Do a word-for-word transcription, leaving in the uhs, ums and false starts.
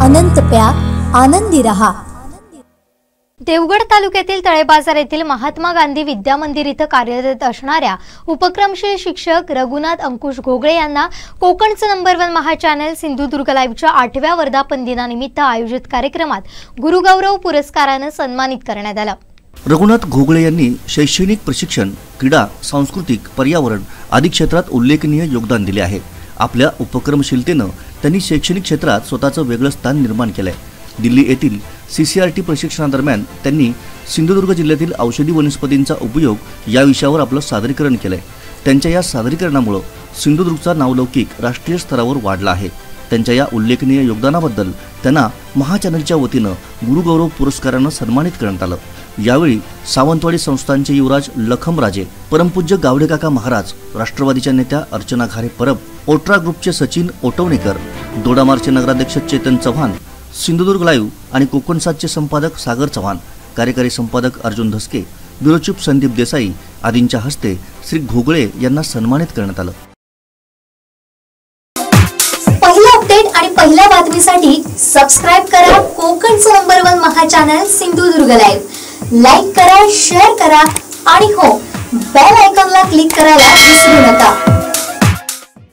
अनंत प्या, आनंदी रहा। देवगड तालुक्यातील तळेबाजार येथील महात्मा गांधी विद्या मंदिर इथं कार्यरत असणाऱ्या उपक्रमशील शिक्षक रघुनाथ अंकुश घोगळे यांना कोकणचं नंबर वन महा चॅनल सिंधुदुर्ग लाईव्हच्या आठव्या वर्धापन दिनानिमित्त आयोजित कार्यक्रमात गुरुगौरव पुरस्काराने सन्मानित करण्यात आलं। रघुनाथ घोगळे यांनी शैक्षणिक प्रशिक्षण, क्रीडा, सांस्कृतिक, पर्यावरण आदी क्षेत्रात उल्लेखनीय योगदान दिले आहे। आपल्या उपक्रमशीलतेने त्यांनी शैक्षणिक क्षेत्रात स्वतःचं वेगळं स्थान निर्माण केले आहे। दिल्ली येथील सीसीआरटी प्रशिक्षणादरम्यान त्यांनी सिंधुदुर्ग जिल्ह्यातील औषधी वनस्पतींचा उपयोग या विषयावर आपलं सादरीकरण केले। त्यांच्या या सादरीकरणामुळे सिंधुदुर्गचा नावलौकिक राष्ट्रीय स्तरावर वाढला आहे। त्यांच्या या उल्लेखनीय योगदानाबद्दल त्यांना महा चॅनलच्या वतीने गुरुगौरव पुरस्काराने सन्मानित करण्यात आलं। यावेळी सावंतवाडी संस्थानचे युवराज लखमराजे, परमपूज्य गावडे काका महाराज, राष्ट्रवादीच्या नेत्या अर्चना घारे परब, ओट्रा ग्रुपचे सचिन ओटवणेकर, दोडामार्गचे नगराध्यक्ष चेतन चव्हाण, सिंधुदुर्ग लाईव्ह आणि कोकणसातचे संपादक सागर चव्हाण, कार्यकारी संपादक अर्जुन धसके, ब्युरो चीफ संदीप देसाई आदींच्या हस्ते श्री घोगळे यांना सन्मानित करण्यात आलं। पहिला अपडेट आणि पहिल्या बातमीसाठी सबस्क्राइब करा कोकणचं नंबर वन महा चॅनल सिंधुदुर्ग लाईव्ह। लाईक करा, शेअर करा आणि हो, बेल आयकॉनला क्लिक करायला विसरू नका।